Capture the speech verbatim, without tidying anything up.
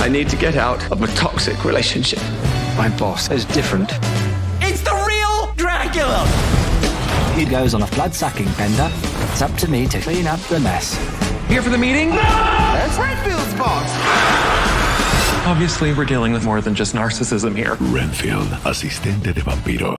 I need to get out of a toxic relationship. My boss is different. It's the real Dracula! He goes on a blood-sucking bender. It's up to me to clean up the mess. Here for the meeting? That's Renfield's boss! Obviously, we're dealing with more than just narcissism here. Renfield, asistente de vampiro.